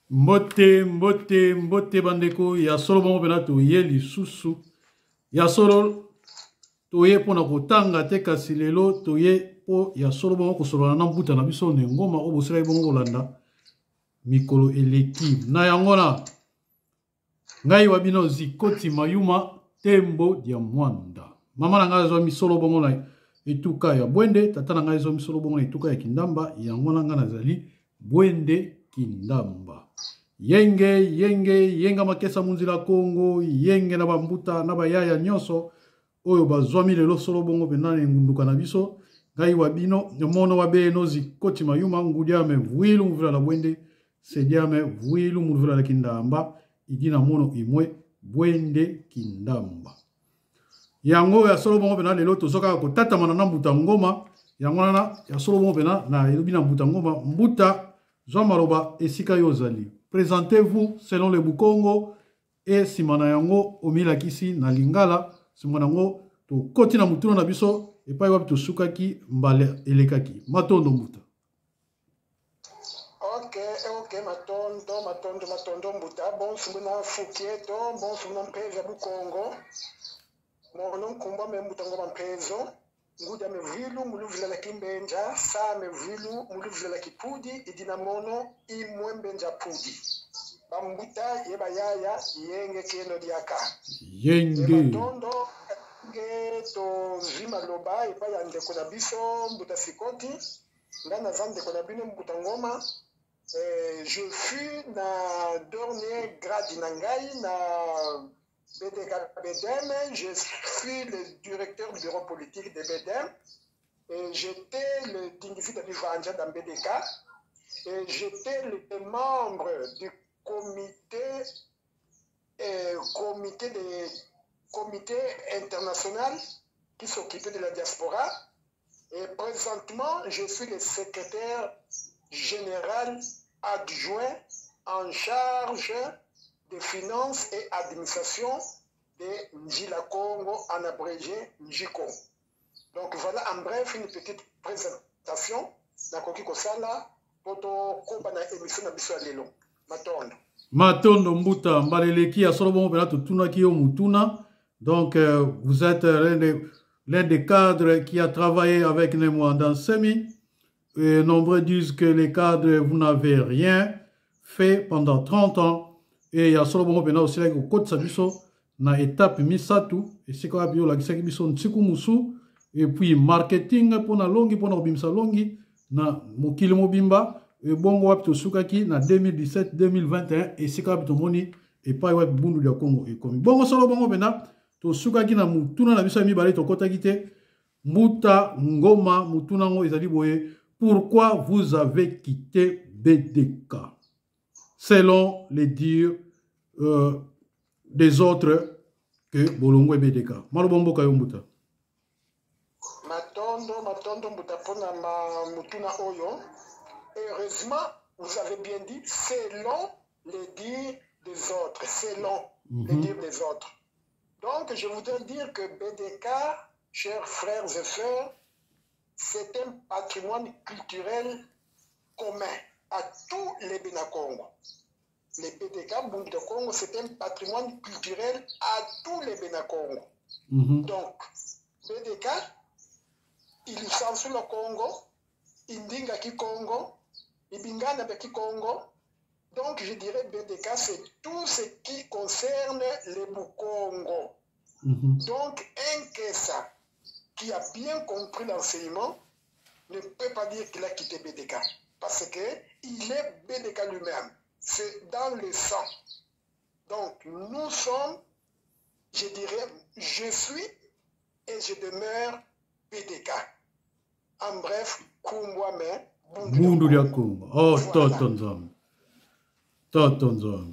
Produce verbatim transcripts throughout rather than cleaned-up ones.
Mbote, mbote, mbote bandeko, ya solo bango pena to ye lisusu. Ya solo to ye pona kotanga te kasi lelo to ye po ya solo bango kosolola na mbuta na biso ne ngoma o bosela bango kolanda mikolo eleki. Na yango na ngai wabino zikoti mayuma tembo dia mwanda. Mama na ngai zo misolo bango na etuka ya Bwende, tata na ngai zo misolo bango na etuka ya Kindamba, yango na ngai nazali Bwende Kindamba. Yenge, yenge, yenga makesa munzila Kongo, yenge na bambuta, na bayaya nyoso, oyo bazwami lelo solo bongo penane ngunduka na biso, gai wabino, nyomono wabe nozi koti mayuma, ngudiame vuilu mvila la Bwende, sediame vuilu mvila la Kindamba, idina mono imwe, Bwende Kindamba. Yango ya solo bongo penane lelo tozoka kotata manana mbuta ngoma, yango na ya solo bongo penane na elubina mbuta ngoma, mbuta Jean Maroba esika yozali. Présentez-vous selon le Bukongo et simana yango omila kisi na lingala simana yango to koti na mutuna na biso et pa wapi to sukaki mbale elekaki matondo mbuta. Ok, ok, matondo, matondo, matondo mbuta. Bon sumuna fukieto, bon sumuna mpeja Bukongo. Mono kumba me mbuta ngoma mpezo. Nguda me vilu muluvila la kimbenja, sa me vilu muluvila la kipudi, idina mono imwembenja pudi. Bambuta yeba yaya yenge keno diaka. Yenge. Matondo nge to zima loba yeba yande kuna biso mbuta sikoti. Ndana zande kuna bino mbuta ngoma. Eh, je fus na dernier grade nangai na B D K B D M, je suis le directeur du bureau politique de B D M et j'étais le Tingifi de Vivanja dans B D K et j'étais le membre du comité, euh, comité, de, comité international qui s'occupait de la diaspora et présentement je suis le secrétaire général adjoint en charge de finances et administration de Njila Congo, en abrégé Njiko. Donc voilà en bref une petite présentation na koki kosala poto komba na émission na biso lelo. Matondo. Matondo mbuta mbaleleki ya solo bongo penato tuna ki yo mutuna. Donc euh, vous êtes l'un des, l'un des cadres qui a travaillé avec Nemo dans Semi. Et nombreux disent que les cadres vous n'avez rien fait pendant trente ans. Et il y a solo bongo pena aussi là ko kotsa biso na étape misatu et c'est quoi bio la kisaki biso ntsiku musu et puis marketing pour na longi pour na bimsa longi na mokili mobimba et bongo wapi to sukaki na deux mille dix-sept deux mille vingt et un et c'est quoi to moni et pas wapi bundu ya Congo et comme bongo solo bongo pena to sukaki na mutuna na biso mi balé to kotaki te muta ngoma mutuna ngo ezali boye pourquoi vous avez quitté B D K selon les dires euh, des autres que Bolongo et B D K. Malobombo Kayombuta. Matondo, Matondo Mutapona ma Mutuna Oyo. Heureusement, vous avez bien dit, selon les dires des autres. Selon mm-hmm. les dires des autres. Donc, je voudrais dire que B D K, chers frères et sœurs, c'est un patrimoine culturel commun à tous les Bénakongo. Les B D K, Bundu de Congo, c'est un patrimoine culturel à tous les Bénakongo. Mm-hmm. Donc, B D K, il s'en le Congo, il dinga ki Congo, il bingana ki Congo. Donc, je dirais B D K, c'est tout ce qui concerne les Bukongo. Mm-hmm. Donc, un Kessa qui a bien compris l'enseignement ne peut pas dire qu'il a quitté B D K. Parce qu'il est B D K lui-même. C'est dans le sang. Donc, nous sommes, je dirais, je suis et je demeure B D K. En bref, Kumbwame, Bundu ya Kumba. Oh, Totonzam. Totonzam.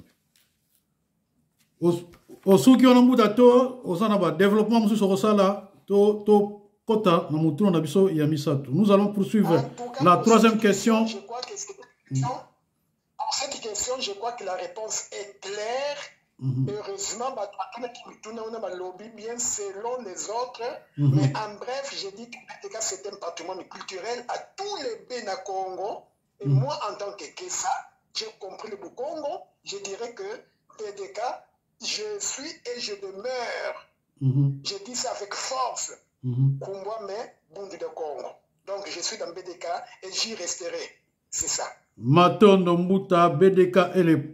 Osuki on a mouda to, osana ba développement monsieur Sorosala, to to kota na mutuno na biso ya misatu. Nous allons poursuivre la troisième question. Je crois que pour cette question, je crois que la réponse est claire. Mm-hmm. Heureusement, on a lobby bien selon les autres. Mm-hmm. Mais en bref, j'ai dit que c'est un patrimoine culturel à tous les Bénakongo. Et mm-hmm. moi, en tant que Kessa, j'ai compris le Congo, je dirais que B D K, je suis et je demeure. Mm-hmm. Je dis ça avec force. Kumbwame, Bundu de Congo. Donc je suis dans B D K et j'y resterai. C'est ça. Matondo Mbuta, B D K et les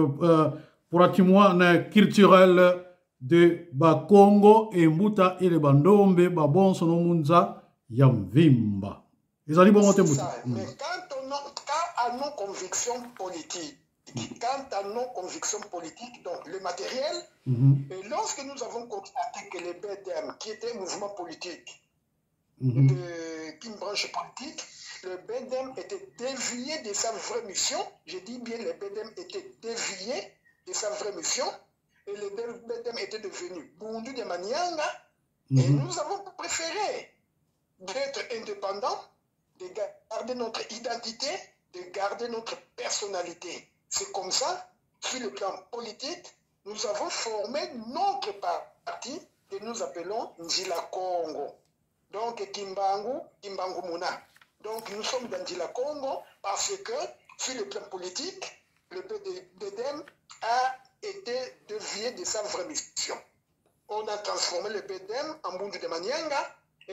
patrimoine culturel de Bakongo et Mbuta et les Bandombe, Babon Sonomunza, Yamvimba. Ils allaient bon ça. Mais quand, on a, quand à nos convictions politiques, quant à nos convictions politiques, donc le matériel, mm-hmm. et lorsque nous avons constaté que les B D M, qui était un mouvement politique, mm-hmm. de, une branche politique, le B D M était dévié de sa vraie mission, je dis bien le B D M était dévié de sa vraie mission, et le B D M était devenu Bundu de Manyanga, mm-hmm. et nous avons préféré d'être indépendants, de garder notre identité, de garder notre personnalité. C'est comme ça, sur le plan politique, nous avons formé notre parti que nous appelons Njila Congo. Donc, Kimbangu, Kimbangu Muna. Donc, nous sommes dans Njila Congo parce que, sur le plan politique, le B D M a été dévié de sa vraie mission. On a transformé le B D M en Bundu de Manyanga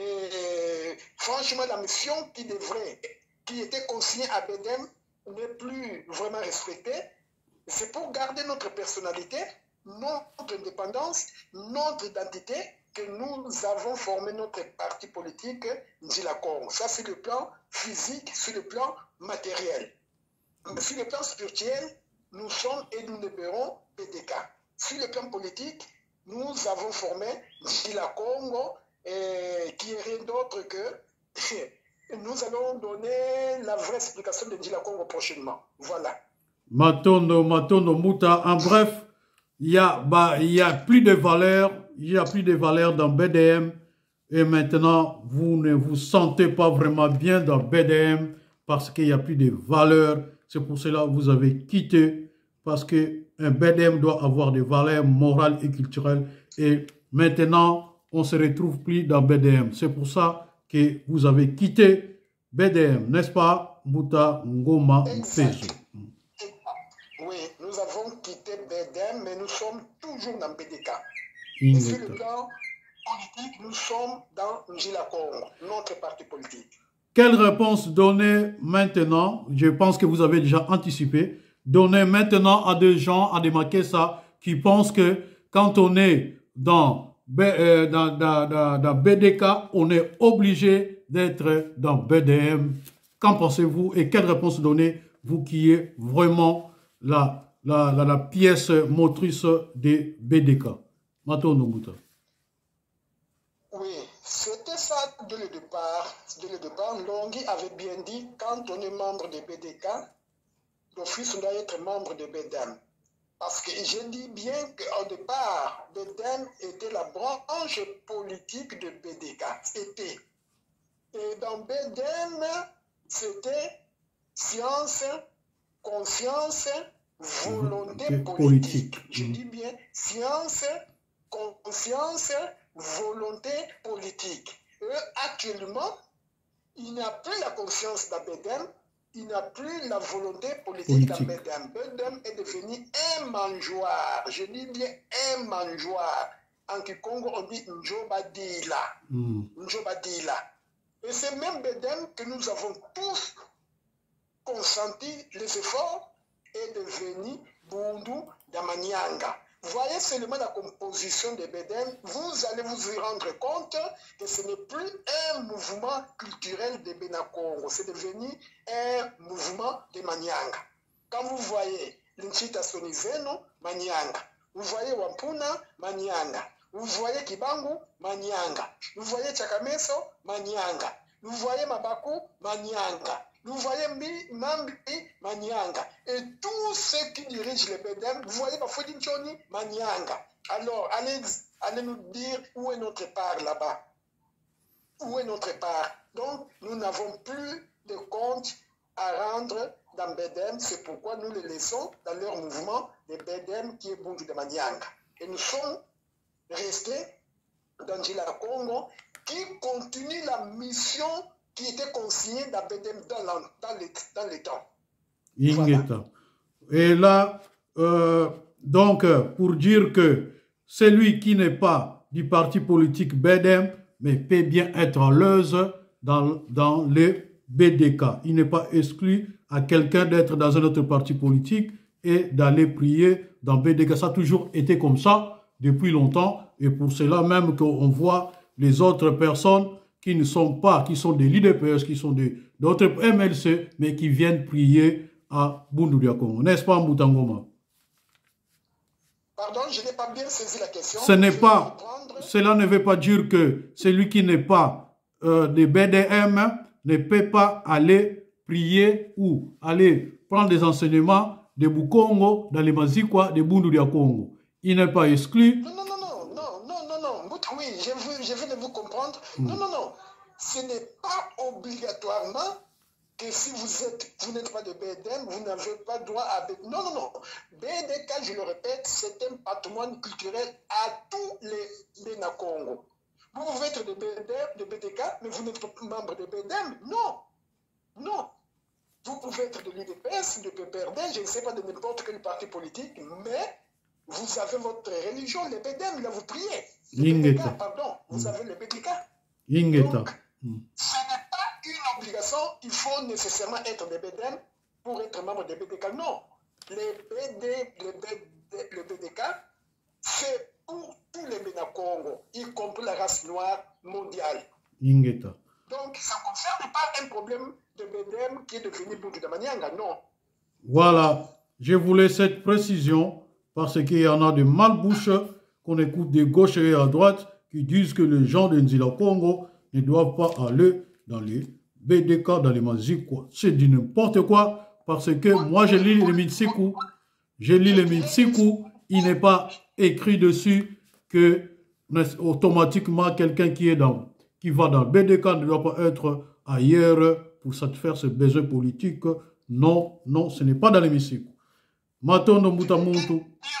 et, franchement, la mission qui devrait, qui était consignée à B D M, n'est plus vraiment respecté. C'est pour garder notre personnalité, notre indépendance, notre identité, que nous avons formé notre parti politique Njila Congo. Ça, c'est le plan physique, sur le plan matériel. Mais sur le plan spirituel, nous sommes et nous demeurons B D K. Sur le plan politique, nous avons formé Njila Congo, et qui est rien d'autre que... Nous allons donner la vraie explication de Njila Congo prochainement. Voilà. Matondo, Matondo, Mouta. En bref, il y a, bah, il y a plus de valeur, il y a plus de valeur dans B D M. Et maintenant, vous ne vous sentez pas vraiment bien dans B D M parce qu'il n'y a plus de valeur. C'est pour cela que vous avez quitté. Parce qu'un B D M doit avoir des valeurs morales et culturelles. Et maintenant, on ne se retrouve plus dans B D M. C'est pour ça que vous avez quitté B D M, n'est-ce pas, Mbuta Ngoma Mpezo? Oui, nous avons quitté B D M, mais nous sommes toujours dans B D K. Et sur le plan politique, nous sommes dans Njila Congo, notre parti politique. Quelle réponse donner maintenant? Je pense que vous avez déjà anticipé. Donner maintenant à des gens, à des Makessa, qui pensent que quand on est dans B, euh, dans, dans, dans, dans B D K, on est obligé d'être dans B D M. Qu'en pensez-vous et quelle réponse donner, vous qui êtes vraiment la, la, la, la pièce motrice de B D K? Mato Nonguta. Oui, c'était ça dès le départ. Dès le départ, Longhi avait bien dit, quand on est membre de B D K, d'office, on doit être membre de B D M. Parce que je dis bien qu'au départ, B D M était la branche politique de B D K. C'était. Et dans B D M, c'était science, conscience, volonté mmh. politique. politique. Je mmh. dis bien science, conscience, volonté politique. Et actuellement, il n'y a plus la conscience dans B D M. Il n'a plus la volonté politique, politique. dans B D M. B D M est devenu un mangeoire. Je dis bien un mangeoire. En Kikongo, on dit Njobadila. Mm. Njobadila. Et c'est même B D M que nous avons tous consenti les efforts est devenu Bundu Damanyanga. Voyez seulement la composition de B D M, vous allez vous y rendre compte que ce n'est plus un mouvement culturel de Benakongo, c'est devenu un mouvement de Manyanga. Quand vous voyez Linchita Sonizeno, Manyanga, vous voyez Wampuna, Manyanga, vous voyez Kibangu, Manyanga, vous voyez Chakameso, Manyanga, vous voyez Mabaku, Manyanga, vous voyez Mambi, Manyanga. Et tous ceux qui dirigent les B D M, vous voyez Bafodi Nchoni, Manyanga. Alors, allez, allez nous dire où est notre part là-bas. Où est notre part? Donc, nous n'avons plus de compte à rendre dans B D M. C'est pourquoi nous les laissons dans leur mouvement de B D M qui est Bundu de Manyanga. Et nous sommes restés dans Njila Congo qui continue la mission qui était consignée dans B D M dans, dans, les, dans les temps. Voilà. Et là, euh, donc, pour dire que celui qui n'est pas du parti politique B D M, mais peut bien être à l'aise dans, dans les B D K. Il n'est pas exclu à quelqu'un d'être dans un autre parti politique et d'aller prier dans B D K. Ça a toujours été comme ça depuis longtemps. Et pour cela même qu'on voit les autres personnes qui ne sont pas, qui sont des l'I D P S, qui sont d'autres M L C, mais qui viennent prier à Bundu Congo. N'est-ce pas, Moutangoma? Pardon, je n'ai pas bien saisi la question. Ce n'est pas, cela ne veut pas dire que celui qui n'est pas euh, des B D M ne peut pas aller prier ou aller prendre des enseignements de Bukongo dans les Mazikwa de Bundu Congo. Il n'est pas exclu. Non, non, non, non, non, non, non, non. Oui, je veux, je veux de vous comprendre. Mm. Non, non, non. Ce n'est pas obligatoirement que si vous êtes, vous n'êtes pas de B D M, vous n'avez pas droit à... Non, non, non. B D K, je le répète, c'est un patrimoine culturel à tous les Bénin Congo. Vous pouvez être de B D M, de B D K, mais vous n'êtes pas membre de B D M. Non. Non. Vous pouvez être de l'U D P S, de P P R D, je ne sais pas, de n'importe quel parti politique, mais vous avez votre religion, les B D M, là vous priez. Les B D K, pardon, vous mm. avez les B D K. Ingeta. Donc, mm. ce n'est pas une obligation, il faut nécessairement être des B D M pour être membre des B D K. Non, les B D, les B D, le B D K, c'est pour tous les Bénin Congo, y compris la race noire mondiale. Ingeta. Donc, ça ne concerne pas un problème de B D M qui est devenu Bundu de Manianga, non. Voilà, je voulais cette précision parce qu'il y en a de malbouches qu'on écoute de gauche et à droite qui disent que les gens de Nzila Congo ne doivent pas aller dans les B D K, dans les Mazikwa. C'est du n'importe quoi parce que moi, je lis les Mitsiku, je lis les Mitsiku, il n'est pas écrit dessus que automatiquement quelqu'un qui est dans qui va dans le B D K ne doit pas être ailleurs pour satisfaire ses besoins politiques. Non, non, ce n'est pas dans l'hémicycle. Matondo Moutamuntu.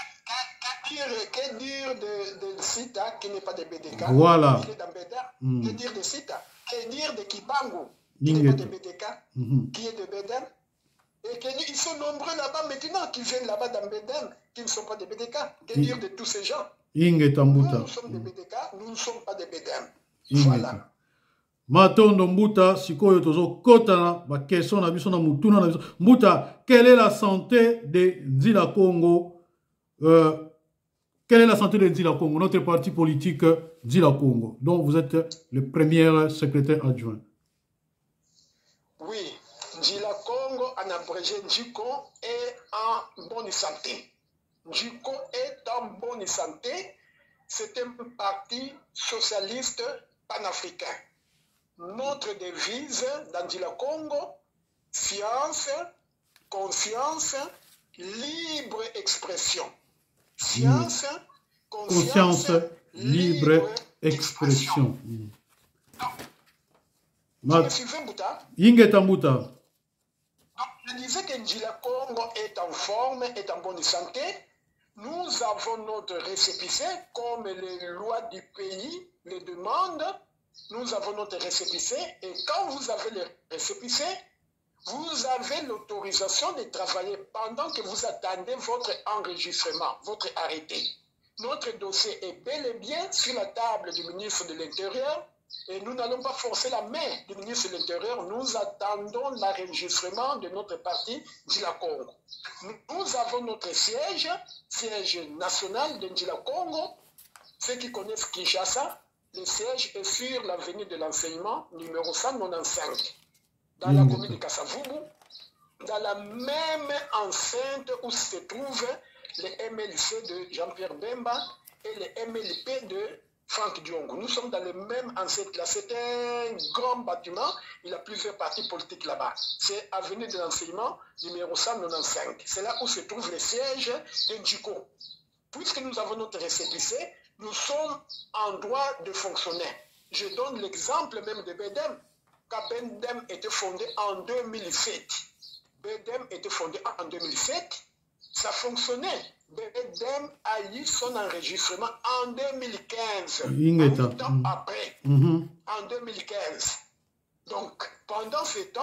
Que dire de, de Sita qui n'est pas de B D K? Voilà. Qui est dans B D A? Mm. Que dire de Sita? Que dire de Kibango qui n'est pas de B D K? Mm-hmm. Qui est de B D M? Et que ils sont nombreux là-bas maintenant qui viennent là-bas dans B D M qui ne sont pas de B D K. Que dire de tous ces gens? Nous, nous sommes des B D K, nous ne sommes pas des B D M. Voilà. Matondo Mbuta, sikoyo tozo kotana, ba question na biso na mutuna na biso. Mbuta, quelle est la santé de Nzila Congo? Euh, quelle est la santé de Nzila Congo, notre parti politique Nzila Congo, dont vous êtes le premier secrétaire adjoint? Oui, Nzila Congo, en abrégé Njiko, est en bonne santé. Njiko est en bonne santé. C'est un parti socialiste panafricain. Notre devise dans Nzila Congo, science, conscience, libre expression. Science, conscience, conscience libre, libre expression. expression. Vous me suivez, Mbouta? Ingeta Mbouta. Donc, je disais que Nzila Congo est en forme, est en bonne santé. Nous avons notre récépissé, comme les lois du pays le demandent. Nous avons notre récépissé et quand vous avez le récépissé, vous avez l'autorisation de travailler pendant que vous attendez votre enregistrement, votre arrêté. Notre dossier est bel et bien sur la table du ministre de l'Intérieur et nous n'allons pas forcer la main du ministre de l'Intérieur. Nous attendons l'enregistrement de notre parti Nzila Congo. Nous avons notre siège, siège national de Nzila Congo. Ceux qui connaissent Kinshasa, le siège est sur l'avenue de l'enseignement numéro cent quatre-vingt-quinze, dans la commune de Kassavubu, dans la même enceinte où se trouvent les M L C de Jean-Pierre Bemba et les M L P de Franck Diongo. Nous sommes dans le même enceinte là. C'est un grand bâtiment. Il y a plusieurs partis politiques là-bas. C'est avenue de l'enseignement numéro cent quatre-vingt-quinze. C'est là où se trouve le siège de Njiko. Puisque nous avons notre récépissé, nous sommes en droit de fonctionner. Je donne l'exemple même de B D M. Quand B D M était fondé en deux mille sept, B D M était fondé en deux mille sept, ça fonctionnait. B D M a eu son enregistrement en deux mille quinze, un temps après, mm-hmm. en deux mille quinze. Donc, pendant ce temps,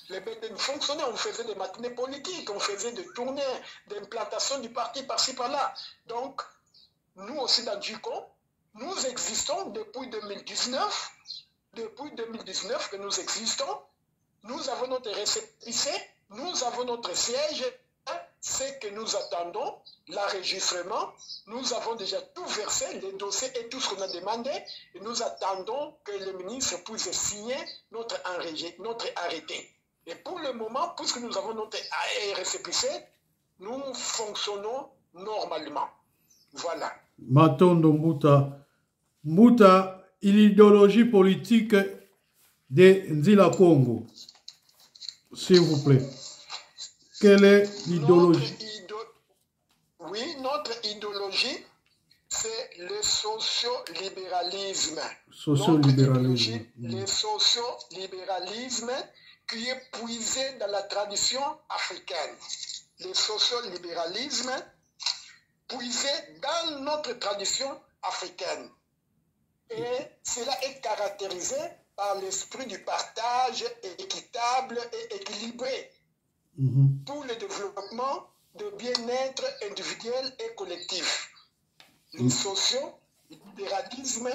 Les B D M fonctionnaient, on faisait des matinées politiques, on faisait des tournées d'implantation du parti par-ci par-là. Donc, nous aussi dans Djiko, nous existons depuis deux mille dix-neuf, depuis deux mille dix-neuf que nous existons, nous avons notre récépissé, nous avons notre siège, c'est que nous attendons l'enregistrement, nous avons déjà tout versé, les dossiers et tout ce qu'on a demandé, et nous attendons que le ministre puisse signer notre, notre arrêté. Et pour le moment, puisque nous avons notre récépissé, nous fonctionnons normalement. Voilà. Matondo Mbuta. Mbuta, l'idéologie politique de Nzila Congo. S'il vous plaît. Quelle est l'idéologie? Idéo... Oui, notre idéologie, c'est le socio-libéralisme. Socio-libéralisme. Mmh. Le socio-libéralisme qui est puisé dans la tradition africaine. Le socio-libéralisme puisé dans notre tradition africaine. Et cela est caractérisé par l'esprit du partage équitable et équilibré mmh. pour le développement de bien-être individuel et collectif. Le mmh. socio-libéralisme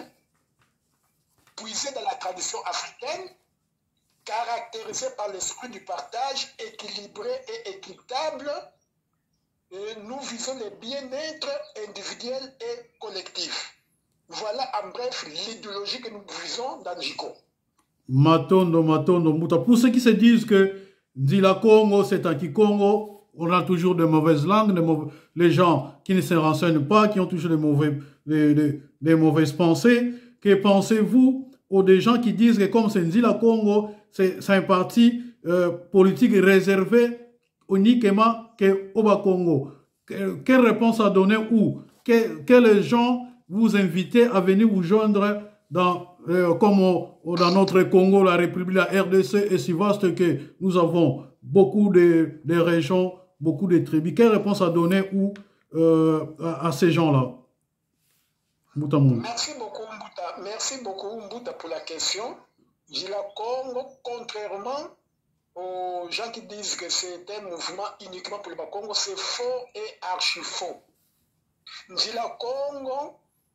puisé dans la tradition africaine, caractérisé par l'esprit du partage équilibré et équitable, et nous visons le bien-être individuel et collectif. Voilà en bref l'idéologie que nous visons dans Djiko. Matondo, Matondo, Mbuta. Pour ceux qui se disent que Nzila Congo, c'est un Kikongo, on a toujours de mauvaises langues, de mauvais, les gens qui ne se renseignent pas, qui ont toujours des, mauvais, des, des, des mauvaises pensées. Que pensez-vous aux des gens qui disent que comme c'est Nzila Congo, c'est un parti euh, politique réservé uniquement au Bas Congo? Quelle réponse à donner où? que, Quels gens vous invitez à venir vous joindre dans, euh, comme au, dans notre Congo, la République, la R D C est si vaste que nous avons beaucoup de, de régions, beaucoup de tribus. Quelle réponse à donner où, euh, à, à ces gens-là? Merci beaucoup, Mbuta. Merci beaucoup, Mbuta, pour la question. Nzila Congo, contrairement aux gens qui disent que c'est un mouvement uniquement pour le Bas-Congo, c'est faux et archi-faux. Nzila Congo,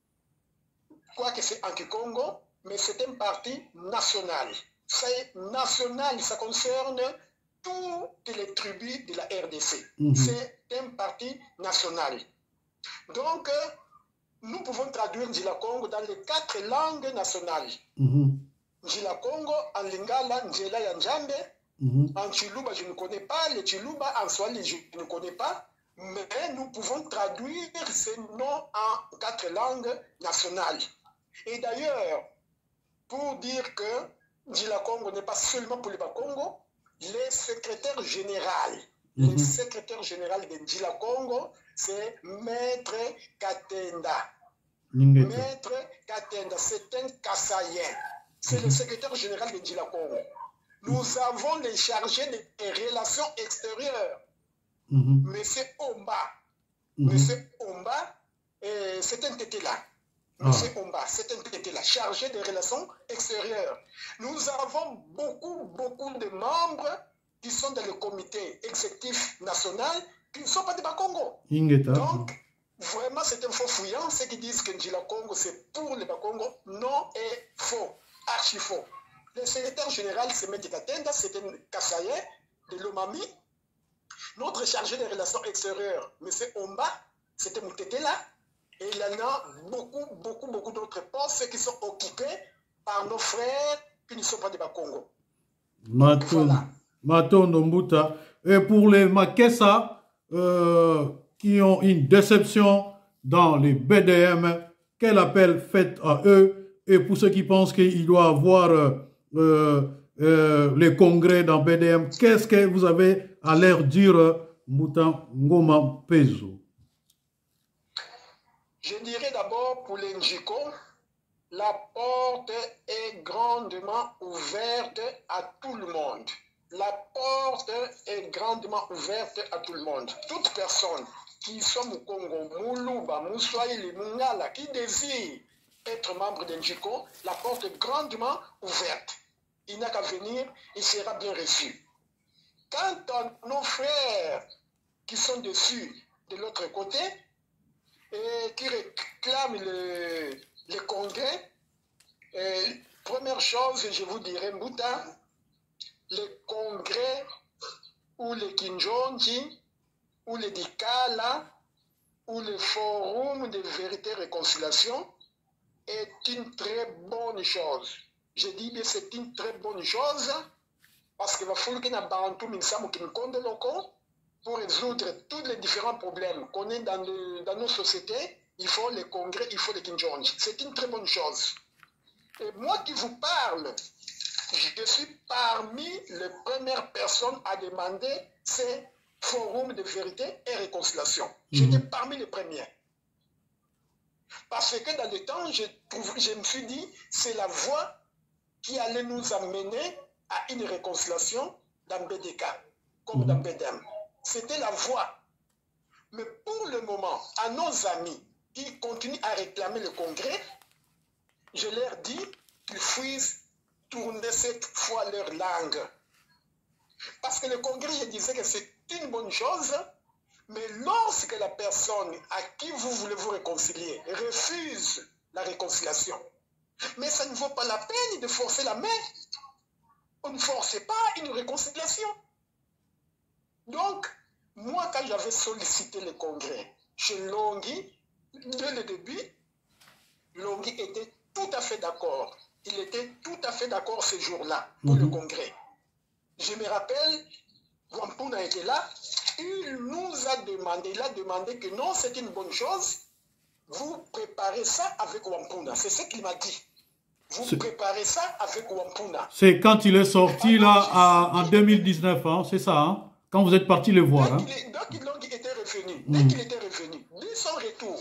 quoique c'est anti-Congo, mais c'est un parti national. C'est national, ça concerne toutes les tribus de la R D C. Mm-hmm. C'est un parti national. Donc, nous pouvons traduire Nzila Congo dans les quatre langues nationales. Mm-hmm. Nzila Congo, en Lingala, Nzela Yanjambe, mm-hmm. en Chiluba, je ne connais pas, le Chiluba, en Swahili, je ne connais pas, mais nous pouvons traduire ces noms en quatre langues nationales. Et d'ailleurs, pour dire que Nzila Congo n'est pas seulement pour le Bas-Congo, le secrétaire général, mm-hmm. le secrétaire général de Nzila Congo, c'est Maître Katenda. Mm-hmm. Maître Katenda, c'est un Kassaïen. C'est mm-hmm. le secrétaire général de Nzila Congo. Nous mm-hmm. avons les chargés des relations extérieures. Mm-hmm. Monsieur Omba. Mm-hmm. Monsieur Omba, euh, c'est un tété là. Monsieur ah. Omba, c'est un tété là, chargé des relations extérieures. Nous avons beaucoup, beaucoup de membres qui sont dans le comité exécutif national qui ne sont pas du Bas-Congo. Donc, vraiment, c'est un faux fouillant. Ceux qui disent que Nzila Congo, c'est pour le Bas-Congo, non et faux, archi faux. Le secrétaire général, c'est Maître Katenda, c'est un Kassaïen de l'Omami. Notre chargé des relations extérieures, M. Omba, c'était Moutété là. Et il y en a beaucoup, beaucoup, beaucoup d'autres postes qui sont occupés par nos frères qui ne sont pas du Bas-Congo. Voilà. Matondo Mbuta. Et pour les Makessa euh, qui ont une déception dans les B D M, quel appel fait à eux? Et pour ceux qui pensent qu'il doit avoir euh, euh, euh, les congrès dans B D M, qu'est-ce que vous avez à leur dire, Mbuta Ngoma Pezo? Je dirais d'abord pour les Njiko, la porte est grandement ouverte à tout le monde. La porte est grandement ouverte à tout le monde. Toute personne qui soit au Congo, Moulouba, Moussoaïli, Mungala, qui désire être membre de Njiko, la porte est grandement ouverte. Il n'a qu'à venir, il sera bien reçu. quant à nos frères qui sont dessus, de l'autre côté, et qui réclament le, le congrès, et première chose, je vous dirais, Mbouta, le congrès ou le Kinjonji, ou le Dikala, ou le forum de vérité et réconciliation est une très bonne chose. Je dis bien c'est une très bonne chose parce qu'il va falloir qu'il y ait un bantou qui nous compte locaux pour résoudre tous les différents problèmes qu'on a dans, le, dans nos sociétés. Il faut les congrès, il faut les Kinjonji. C'est une très bonne chose. Et moi qui vous parle, je suis parmi les premières personnes à demander ces forums de vérité et réconciliation. Mmh. J'étais parmi les premiers. Parce que dans le temps, je, trouve, je me suis dit, c'est la voie qui allait nous amener à une réconciliation dans B D K, comme mmh. dans B D M. C'était la voie. Mais pour le moment, à nos amis qui continuent à réclamer le congrès, je leur dis qu'ils puissent tourner cette fois leur langue. Parce que le congrès, je disais que c'est une bonne chose, mais lorsque la personne à qui vous voulez vous réconcilier refuse la réconciliation, mais ça ne vaut pas la peine de forcer la main. On ne force pas une réconciliation. Donc, moi, quand j'avais sollicité le congrès chez Longhi, dès le début, Longhi était tout à fait d'accord. Il était tout à fait d'accord ce jour-là pour mmh. le congrès. Je me rappelle, Wampuna était là, il nous a demandé, il a demandé que non, c'est une bonne chose, vous préparez ça avec Wampuna. C'est ce qu'il m'a dit. Vous préparez ça avec Wampuna. C'est quand il est sorti là à, en deux mille dix-neuf, hein, c'est ça, hein, quand vous êtes parti le voir. Hein. Dès qu'il était revenu, mmh. dès qu'il était revenu, dès son retour,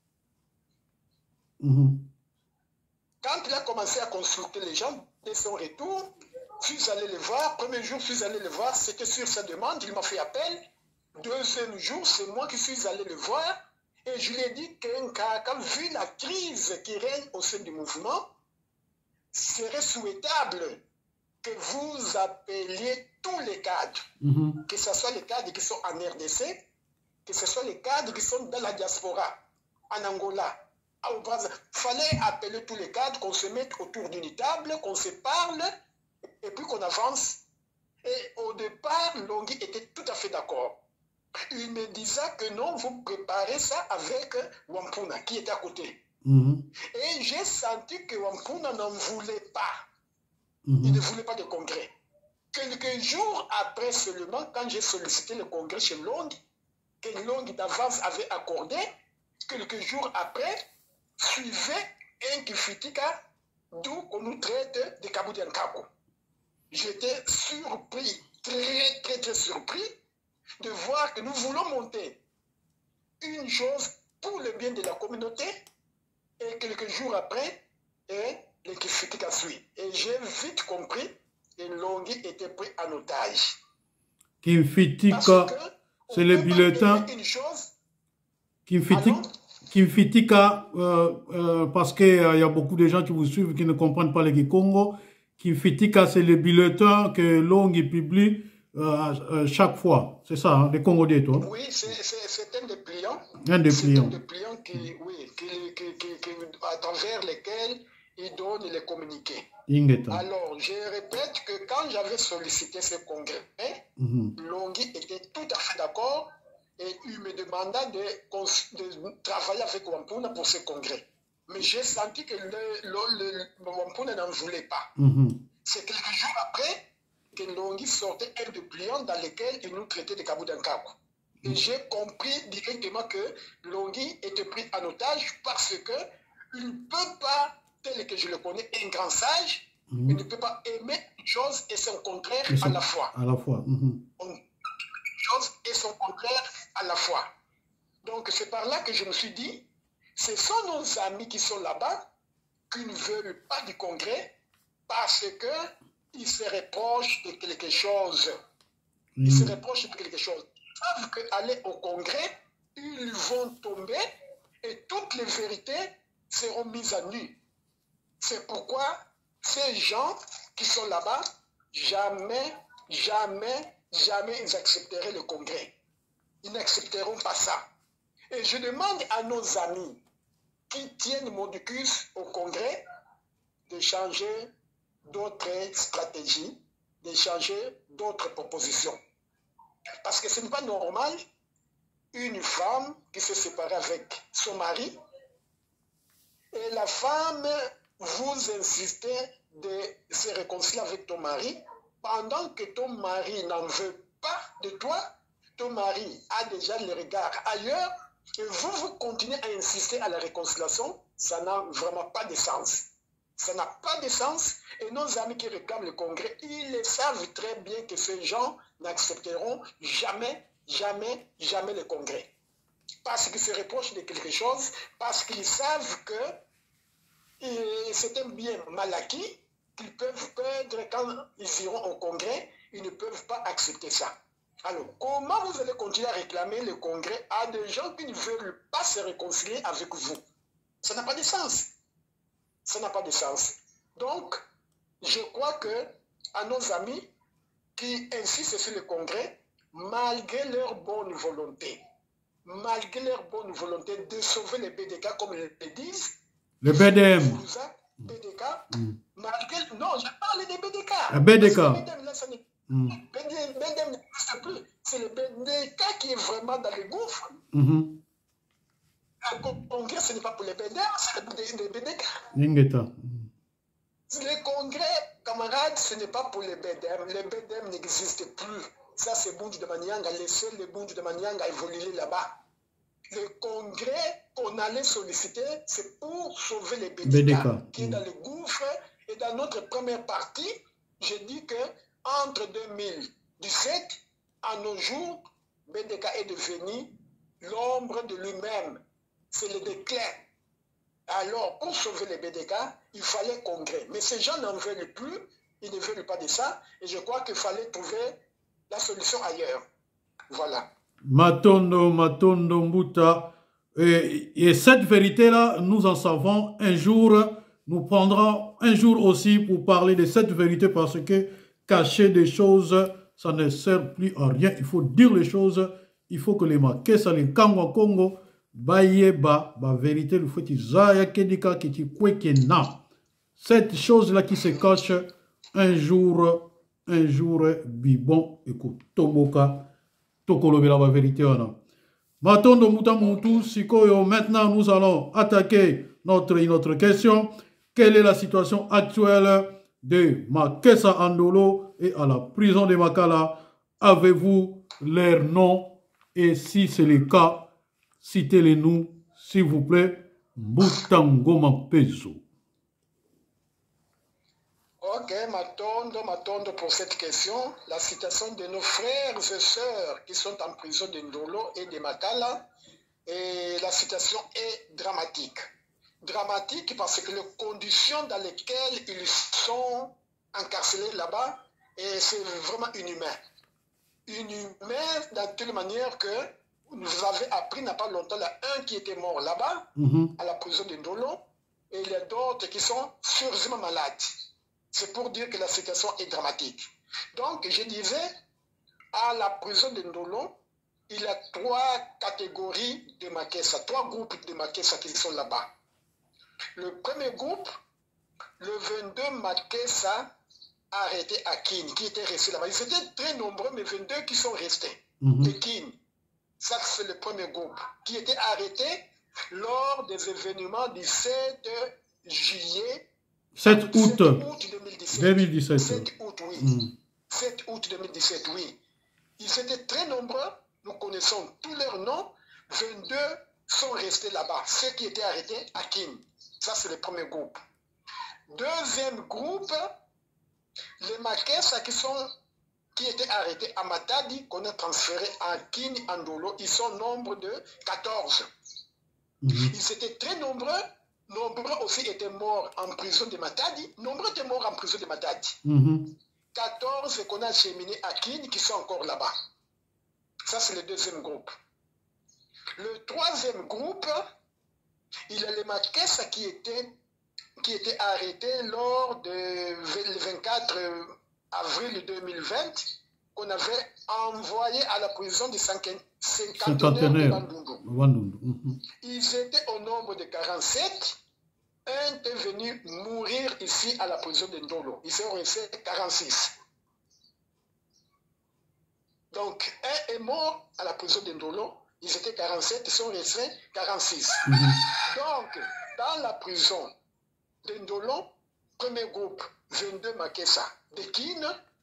mmh. quand il a commencé à consulter les gens, dès son retour, je suis allé le voir. Premier jour, je suis allé le voir, c'était sur sa demande, il m'a fait appel. Deuxième jour, c'est moi qui suis allé le voir. Et je lui ai dit que, vu la crise qui règne au sein du mouvement, serait souhaitable que vous appeliez tous les cadres, mm-hmm. que ce soit les cadres qui sont en R D C, que ce soit les cadres qui sont dans la diaspora, en Angola, au Brésil. Il fallait appeler tous les cadres, qu'on se mette autour d'une table, qu'on se parle, et puis qu'on avance. Et au départ, Longhi était tout à fait d'accord. Il me disait que non, vous préparez ça avec Wampuna, qui était à côté. Mm-hmm. Et j'ai senti que Wampuna n'en voulait pas. Mm-hmm. Il ne voulait pas de congrès. Quelques jours après seulement, quand j'ai sollicité le congrès chez Longhi, que Longhi d'avance avait accordé, quelques jours après, suivait un Kifitika, d'où on nous traite de Kabou Diankako. J'étais surpris, très très très surpris, de voir que nous voulons monter une chose pour le bien de la communauté, et quelques jours après, et le Kifitika suit. Et j'ai vite compris que Longhi était pris en otage. Kifitika, c'est le bulletin. Kifitika. Kifitika, euh, euh, parce qu'il euh, y a beaucoup de gens qui vous suivent qui ne comprennent pas le Kikongo. Kifitika, c'est le bulletin que Longhi publie euh, euh, chaque fois. C'est ça, hein, les Congolais, toi? Oui, c'est un dépliant. Un dépliant. C'est un dépliant qui, oui, qui, qui, qui, qui, à travers lesquels il donne les communiqués. Ingeta. Alors, je répète que quand j'avais sollicité ce congrès, mm-hmm. Longhi était tout à fait d'accord. Et il me demanda de, de travailler avec Wampuna pour ce congrès. Mais j'ai senti que le, le, le Wampuna n'en voulait pas. Mm-hmm. C'est quelques jours après que Longhi sortait un dépliant dans lequel il nous traitait de Kabou Diankako. Et mm-hmm. j'ai compris directement que Longhi était pris en otage parce qu'il ne peut pas, tel que je le connais, un grand sage, mm-hmm. il ne peut pas aimer une chose et son contraire et à la fois. À la fois. Mm-hmm. On, et son contraire à la fois. Donc c'est par là que je me suis dit, ce sont nos amis qui sont là-bas, qui ne veulent pas du congrès, parce qu'ils se reprochent de quelque chose. Ils mmh. se reprochent de quelque chose. Ils savent qu'aller au congrès, ils vont tomber et toutes les vérités seront mises à nu. C'est pourquoi ces gens qui sont là-bas, jamais, jamais jamais ils accepteraient le congrès. Ils n'accepteront pas ça. Et je demande à nos amis qui tiennent Mordicus au congrès de changer d'autres stratégies, de changer d'autres propositions. Parce que ce n'est pas normal, une femme qui s'est séparée avec son mari, et la femme, vous insistez de se réconcilier avec ton mari, pendant que ton mari n'en veut pas de toi, ton mari a déjà le regard ailleurs, et vous, vous continuez à insister à la réconciliation, ça n'a vraiment pas de sens. Ça n'a pas de sens, et nos amis qui réclament le congrès, ils le savent très bien que ces gens n'accepteront jamais, jamais, jamais le congrès. Parce qu'ils se reprochent de quelque chose, parce qu'ils savent que c'est un bien mal acquis, qu'ils peuvent perdre quand ils iront au congrès, ils ne peuvent pas accepter ça. Alors, comment vous allez continuer à réclamer le congrès à des gens qui ne veulent pas se réconcilier avec vous? Ça n'a pas de sens. Ça n'a pas de sens. Donc, je crois que à nos amis qui insistent sur le congrès, malgré leur bonne volonté, malgré leur bonne volonté de sauver les B D K, comme ils le disent, le B D M. B D K, mm. malgré... Non, je parle des B D K. Le B D K. Le B D M, là, ça n'est... Mm. B D M n'existe plus. C'est le B D K qui est vraiment dans les gouffres. Mm-hmm. Le congrès, ce n'est pas pour les B D M, c'est le B D K. Lingeta. Le congrès, camarades, ce n'est pas pour les B D M. Les B D M n'existent plus. Ça, c'est Bundu de Manianga. Laissez le Bundu de Manianga évoluer là-bas. Le congrès qu'on allait solliciter, c'est pour sauver les B D K, B D K. Qui est dans le gouffre. Et dans notre première partie, je dis que entre deux mille dix-sept, à nos jours, B D K est devenu l'ombre de lui-même. C'est le déclin. Alors, pour sauver les B D K, il fallait congrès. Mais ces gens n'en veulent plus, ils ne veulent pas de ça. Et je crois qu'il fallait trouver la solution ailleurs. Voilà. Matondo, Matondo, Mbuta. Et, et cette vérité-là, nous en savons un jour, nous prendrons un jour aussi pour parler de cette vérité parce que cacher des choses, ça ne sert plus à rien. Il faut dire les choses. Il faut que les Makessa, les Kangwa Congo, Bayeba, la vérité, le fait Isaiah Kedika qui na. Cette chose-là qui se cache, un jour, un jour, Bibon, écoute, Toboka, Tokolobela, la vérité. Matondo Mutamutu, Sikoyo, maintenant nous allons attaquer notre, notre question. Quelle est la situation actuelle de Makessa Andolo et à la prison de Makala? Avez-vous leur nom? Et si c'est le cas, citez-les-nous, s'il vous plaît. Mutango Mampezo. Ok, Matondo, Matondo pour cette question. La situation de nos frères et sœurs qui sont en prison de Ndolo et de Makala, et la situation est dramatique. Dramatique parce que les conditions dans lesquelles ils sont incarcérés là-bas, et c'est vraiment inhumain. Inhumain dans telle manière que vous avez appris, il n'y a pas longtemps, là, un qui était mort là-bas, mm-hmm. à la prison de Ndolo, et il y a d'autres qui sont sérieusement malades. C'est pour dire que la situation est dramatique. Donc, je disais, à la prison de Ndolo, il y a trois catégories de Makessa, trois groupes de Makessa qui sont là-bas. Le premier groupe, le vingt-deux Makessa arrêtés à Kin, qui étaient restés là-bas. Ils étaient très nombreux, mais vingt-deux qui sont restés mm-hmm. de Kin. Ça, c'est le premier groupe, qui était arrêté lors des événements du sept juillet sept août deux mille dix-sept. deux mille dix-sept. sept août, oui. Mm. sept août deux mille dix-sept, oui. Ils étaient très nombreux, nous connaissons tous leurs noms. vingt-deux sont restés là-bas, ceux qui étaient arrêtés à Kin. Ça, c'est le premier groupe. Deuxième groupe, les Makessa qui, sont, qui étaient arrêtés à Matadi, qu'on a transférés à Kin, Andolo, ils sont nombre de quatorze. Mm-hmm. Ils étaient très nombreux. Nombreux aussi étaient morts en prison de Matadi. Nombreux étaient morts en prison de Matadi. Mm-hmm. quatorze qu'on a cheminés à Kin qui sont encore là-bas. Ça, c'est le deuxième groupe. Le troisième groupe, il y a les Makessa qui étaient, qui étaient arrêtés lors du vingt-quatre avril deux mille vingt, qu'on avait envoyés à la prison des cinquantenaires Cinquantenaire. de Bandundu. Bandundu. Mhm. Ils étaient au nombre de quarante-sept. Un était venu mourir ici à la prison de Ndolo. Ils sont restés quarante-six. Donc, un est mort à la prison de Ndolo. Ils étaient quarante-sept, ils sont restés quarante-six. Mm-hmm. Donc, dans la prison de Ndolo, premier groupe, vingt-deux Makessa de Kin,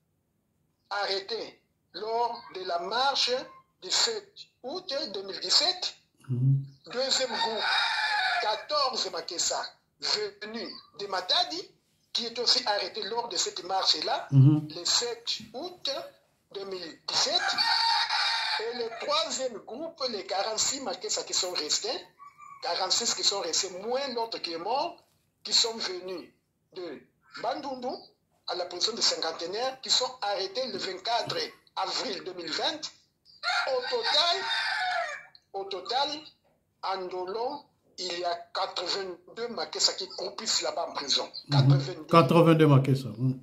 arrêté lors de la marche du sept août deux mille dix-sept. Mm-hmm. Deuxième groupe, quatorze Makessa venus de Matadi, qui est aussi arrêté lors de cette marche-là, mm-hmm. le sept août deux mille dix-sept. Et le troisième groupe, les quarante-six Makessa qui sont restés, quarante-six qui sont restés, moins l'autre qui est mort, qui sont venus de Bandundu à la prison de cinquantenaire, qui sont arrêtés le vingt-quatre avril deux mille vingt. Au total, au total, en Ndolo, il y a quatre-vingt-deux Makessa qui croupissent là-bas en prison. quatre-vingt-deux, quatre-vingt-deux Makessa. Mm.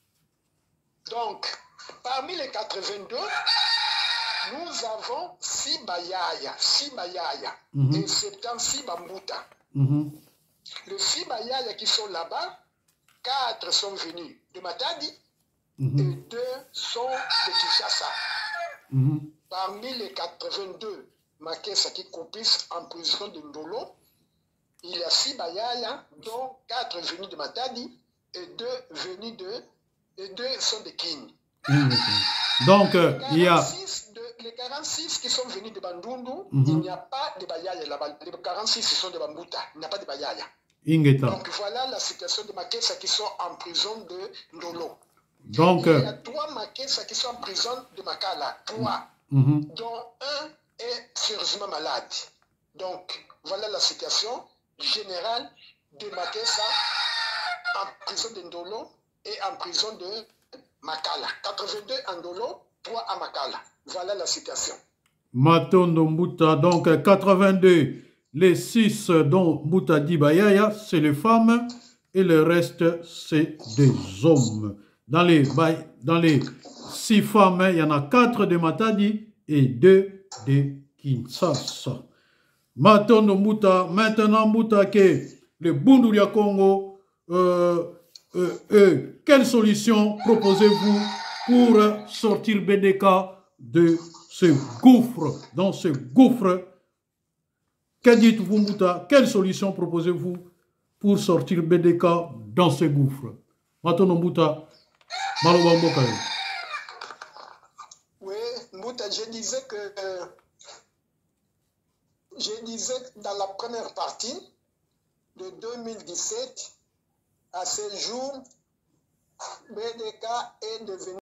Donc, parmi les quatre-vingt-deux, nous avons six Bayaya, six Bayaya, mm-hmm. et soixante-six Bambuta. Mm-hmm. Les six Bayaya qui sont là-bas, quatre sont venus de Matadi, mm-hmm. et deux sont de Kinshasa. Mm-hmm. Parmi les quatre-vingt-deux Makessa qui croupissent en prison de Ndolo, il y a six Bayaya, dont quatre venus de Matadi, et deux venus de, et deux sont de Kin. Mm-hmm. Donc, euh, il y a... De, les quarante-six qui sont venus de Bandundu, mm-hmm. il n'y a pas de Bayaya là-bas. Les quarante-six sont de Bambuta, il n'y a pas de Bayaya. Ingeta. Donc voilà la situation de Makessa qui sont en prison de Ndolo. Donc, il y a trois Makessa qui sont en prison de Makala, trois, mm-hmm. dont un est sérieusement malade. Donc voilà la situation générale de Makessa en prison de Ndolo et en prison de Makala. quatre-vingt-deux en Ndolo, trois à Makala. Voilà la situation. Matondo Mbuta, donc quatre-vingt-deux, les six dont Mbuta dit Bayaya, c'est les femmes et le reste, c'est des hommes. Dans les, dans les six femmes, il y en a quatre de Matadi et deux de Kinshasa. Matondo Mbuta, maintenant Mbuta que le Bunduria Congo, euh, euh, euh, quelle solution proposez-vous pour sortir B D K de ce gouffre, dans ce gouffre? Que dites-vous, Mbuta? Quelle solution proposez-vous pour sortir B D K dans ce gouffre? Matondo Mbuta, Maloba Mboka. Oui, Mbuta, je disais que euh, je disais dans la première partie de deux mille dix-sept, à ce jour, B D K est devenu